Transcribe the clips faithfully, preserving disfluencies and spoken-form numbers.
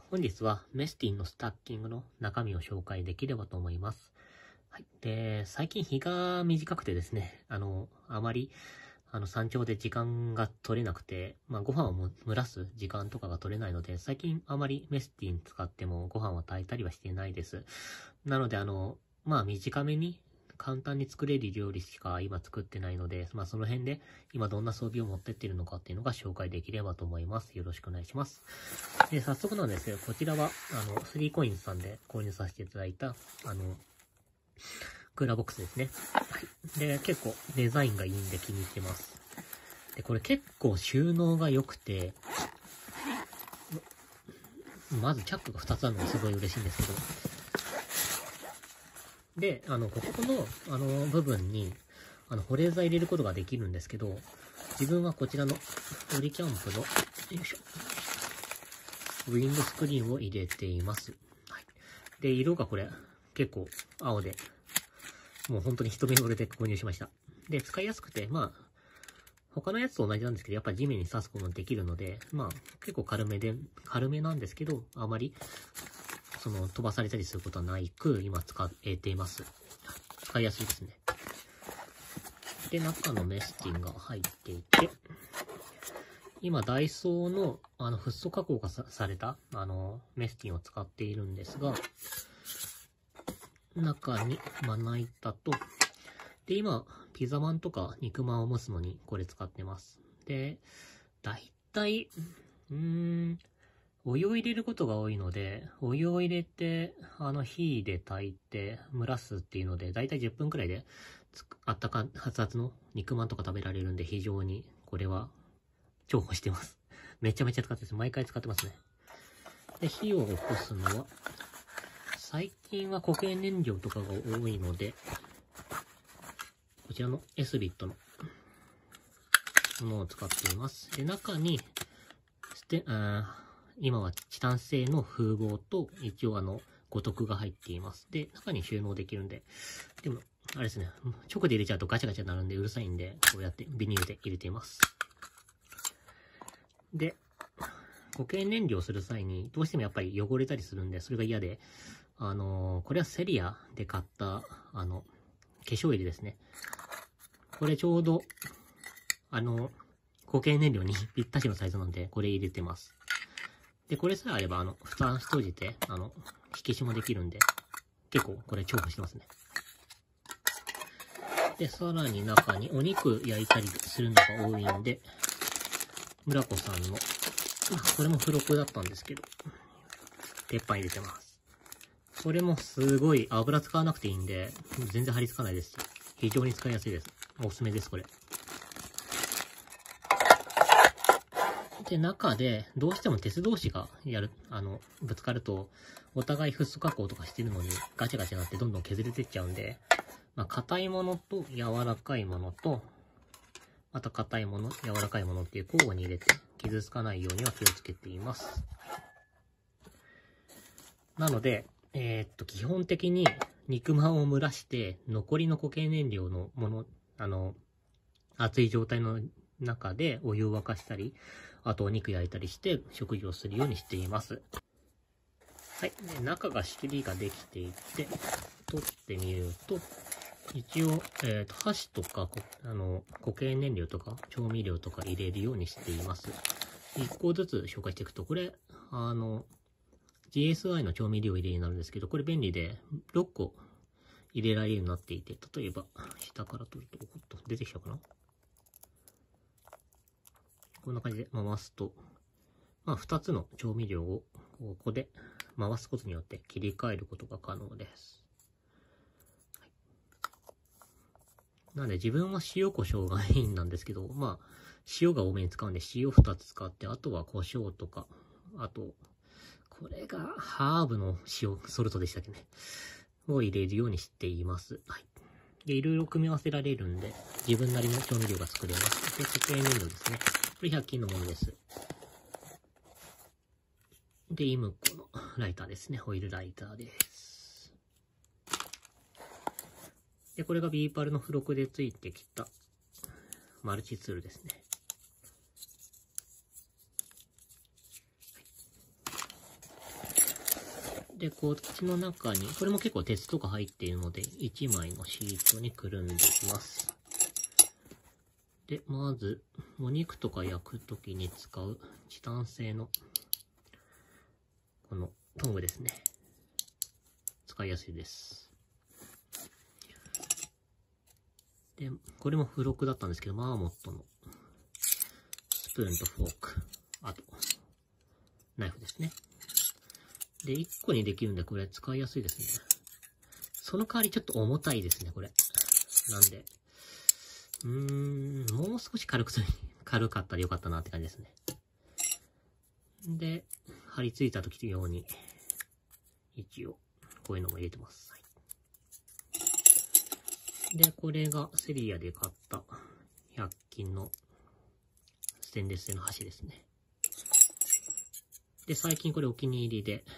本日はメスティンのスタッキングの中身を紹介できればと思います。はい。で、最近日が短くてですね、あの、あまり、あの、山頂で時間が取れなくて、まあ、ご飯をも蒸らす時間とかが取れないので、最近あまりメスティン使ってもご飯を炊いたりはしていないです。なので、あの、まあ、短めに、簡単に作れる料理しか今作ってないので、まあその辺で今どんな装備を持ってってるのかっていうのが紹介できればと思います。よろしくお願いします。で、早速なんですけど、こちらは、あの、スリーコインズさんで購入させていただいた、あの、クーラーボックスですね。はい。で、結構デザインがいいんで気に入ってます。で、これ結構収納が良くて、まずチャックがふたつあるのがすごい嬉しいんですけど、で、あの、ここの、あの、部分に、あの、保冷剤入れることができるんですけど、自分はこちらの、オリキャンプの、よいしょ、ウィンドスクリーンを入れています。はい。で、色がこれ、結構、青で、もう本当に一目惚れで購入しました。で、使いやすくて、まあ、他のやつと同じなんですけど、やっぱり地面に刺すことができるので、まあ、結構軽めで、軽めなんですけど、あまり、その、飛ばされたりすることはないく、今使えています。使いやすいですね。で、中のメスティンが入っていて、今、ダイソーの、あの、フッ素加工が さ, された、あの、メスティンを使っているんですが、中に、まな板と、で、今、ピザまんとか肉まんを蒸すのにこれ使ってます。で、だいたい、うーん、お湯を入れることが多いので、お湯を入れて、あの、火で炊いて蒸らすっていうので、だいたいじゅっぷんくらいで、あったか、熱々の肉まんとか食べられるんで、非常に、これは、重宝してます。めちゃめちゃ使ってます。毎回使ってますね。で、火を起こすのは、最近は固形燃料とかが多いので、こちらのエスビットのものを使っています。で、中に、ステ、あ今はチタン製の風防と、一応あの、五徳が入っています。で、中に収納できるんで、でも、あれですね、直で入れちゃうとガチャガチャになるんでうるさいんで、こうやってビニールで入れています。で、固形燃料する際に、どうしてもやっぱり汚れたりするんで、それが嫌で、あのー、これはセリアで買った、あの、化粧入れですね。これちょうど、あの、固形燃料にぴったしのサイズなんで、これ入れてます。で、これさえあれば、あの、蓋閉じて、あの、引き締もできるんで、結構これ重宝してますね。で、さらに中にお肉焼いたりするのが多いんで、村子さんの、これも付録だったんですけど、鉄板入れてます。これもすごい油使わなくていいんで、全然張り付かないですし、非常に使いやすいです。おすすめです、これ。で、中で、どうしても鉄同士がやる、あの、ぶつかると、お互いフッ素加工とかしてるのに、ガチャガチャになってどんどん削れてっちゃうんで、まあ、硬いものと柔らかいものと、また硬いもの、柔らかいものっていう交互に入れて、傷つかないようには気をつけています。なので、えー、っと、基本的に肉まんを蒸らして、残りの固形燃料のもの、あの、熱い状態の中でお湯を沸かしたり、あとお肉焼いたりして食事をするようにしています。はい。で、中が仕切りができていて、取ってみると、一応、えっと、箸とか、あの、固形燃料とか、調味料とか入れるようにしています。一個ずつ紹介していくと、これ、あの、ジーエスアイ の調味料入れになるんですけど、これ便利で、ろっこ入れられるようになっていて、例えば、下から取ると、おっと、出てきたかな？こんな感じで回すと、まあ、ふたつの調味料をここで回すことによって切り替えることが可能です。はい、なので自分は塩コショウがメインなんですけど、まあ、塩が多めに使うんで塩ふたつ使って、あとは胡椒とか、あと、これがハーブの塩、ソルトでしたっけね。を入れるようにしています。はい。で、いろいろ組み合わせられるんで、自分なりの調味料が作れます。で、固形燃料ですね。これひゃく均のものです。で、イムコのライターですね。ホイールライターです。で、これが ビーパルの付録でついてきたマルチツールですね。 で、こっちの中に、これも結構鉄とか入っているので、いちまいのシートにくるんでいきます。で、まず、お肉とか焼くときに使うチタン製の、このトングですね。使いやすいです。で、これも付録だったんですけど、マーモットのスプーンとフォーク、あと、ナイフですね。で、いっこにできるんで、これ使いやすいですね。その代わりちょっと重たいですね、これ。なんで、うーん、もう少し軽くする、軽かったらよかったなって感じですね。で、貼り付いた時のように、一応、こういうのも入れてます。はい、で、これがセリアで買ったひゃく均のステンレス製の箸ですね。で、最近これお気に入りで、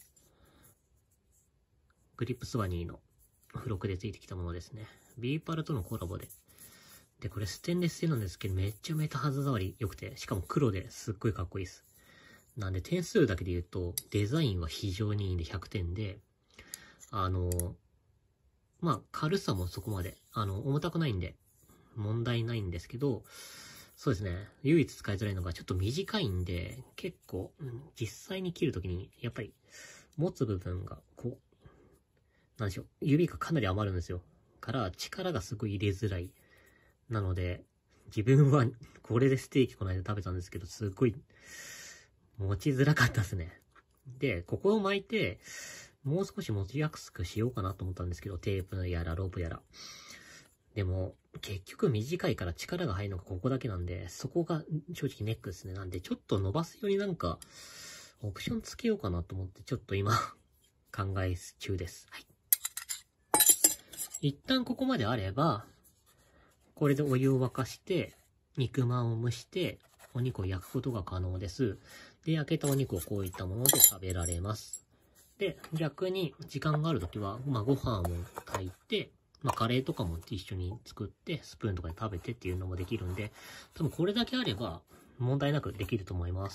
グリップスワニーの付録でついてきたものですね。ビーパルとのコラボで。で、これステンレス製なんですけど、めっちゃめちゃ肌触り良くて、しかも黒ですっごいかっこいいです。なんで点数だけで言うと、デザインは非常にいいんでひゃくてんで、あの、まあ、軽さもそこまで、あの、重たくないんで、問題ないんですけど、そうですね、唯一使いづらいのがちょっと短いんで、結構、うん、実際に切るときに、やっぱり、持つ部分が、こう、なんでしょう、指がかなり余るんですよ。から、力がすごい入れづらい。なので、自分は、これでステーキこの間食べたんですけど、すっごい、持ちづらかったですね。で、ここを巻いて、もう少し持ちやすくしようかなと思ったんですけど、テープやらロープやら。でも、結局短いから力が入るのがここだけなんで、そこが正直ネックですね。なんで、ちょっと伸ばすようになんか、オプションつけようかなと思って、ちょっと今、考え中です。はい。一旦ここまであれば、これでお湯を沸かして、肉まんを蒸して、お肉を焼くことが可能です。で、焼けたお肉をこういったもので食べられます。で、逆に時間があるときは、まあご飯を炊いて、まあカレーとかも一緒に作って、スプーンとかで食べてっていうのもできるんで、多分これだけあれば問題なくできると思います。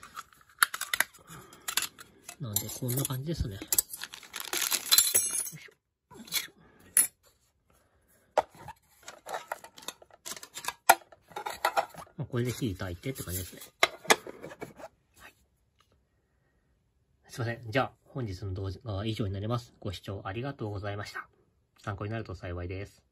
なんで、こんな感じですね。これで火炊いてって感じですね。はい。すいません。じゃあ、本日の動画は以上になります。ご視聴ありがとうございました。参考になると幸いです。